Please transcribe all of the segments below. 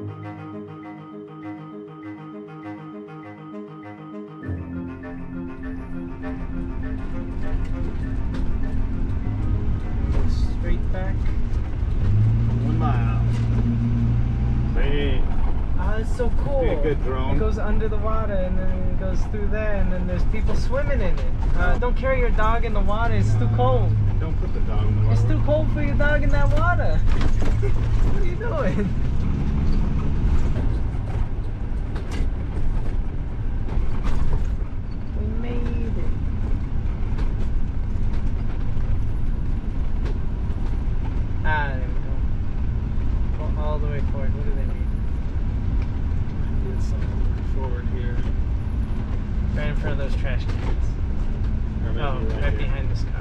Straight back. 1 mile. Hey. Oh, it's so cool. Be a good drone. It goes under the water and then it goes through there and then there's people swimming in it. Don't carry your dog in the water, it's too cold. Don't put the dog in the water. It's too cold for your dog in that water. What are you doing? We made it. Ah, there we go. Go all the way forward. What do they mean? Get some forward here. Right in front of those trash cans. Or maybe Oh, right here. behind this car.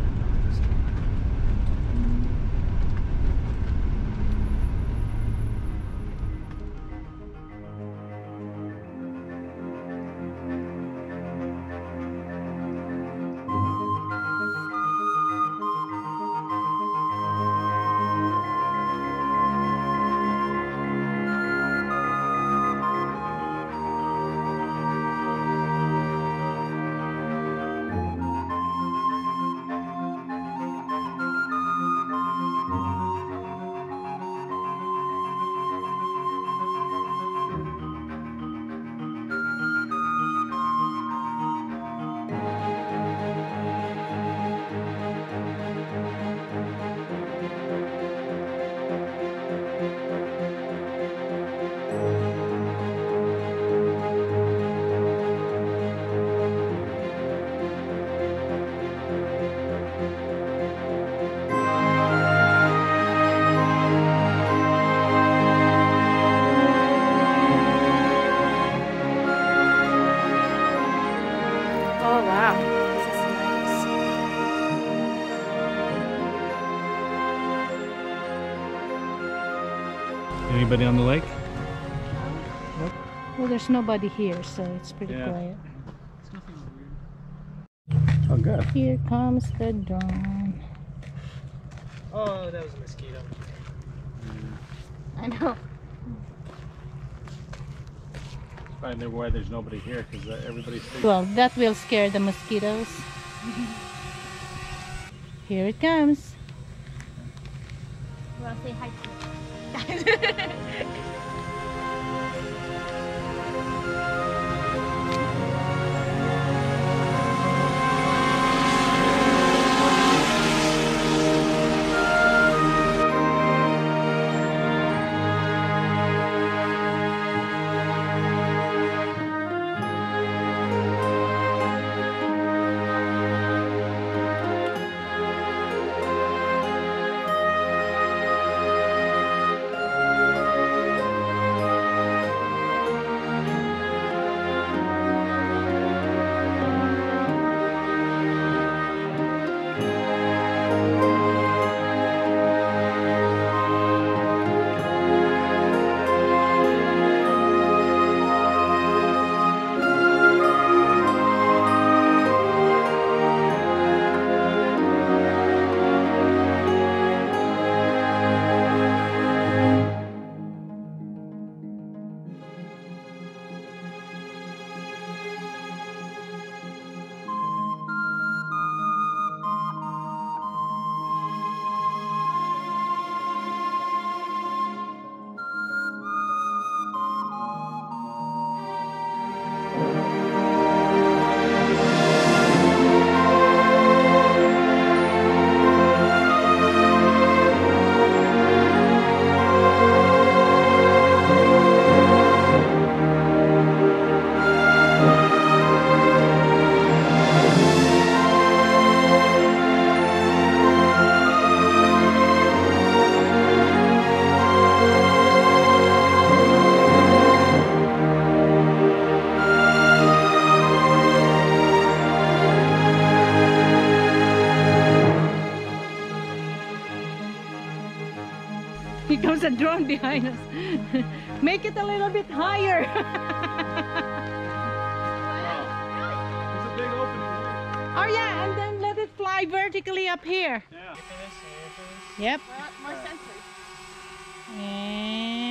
Oh wow, this is nice. Anybody on the lake? Well, there's nobody here, so it's pretty Yeah. quiet. Oh, good. Here comes the drone. Oh, that was a mosquito. I know. Find out why there's nobody here because everybody's sleeping. Well, that will scare the mosquitoes. Here it comes. Well, say hi to Here comes a drone behind us. Make it a little bit higher. There's a big opening here. Oh yeah, and then let it fly vertically up here. Yeah. Yep. more sensors. And